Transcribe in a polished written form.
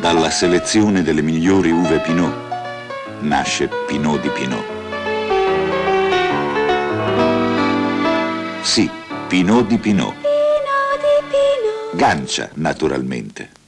Dalla selezione delle migliori uve Pinot nasce Pinot di Pinot. Sì, Pinot di Pinot. Gancia, naturalmente.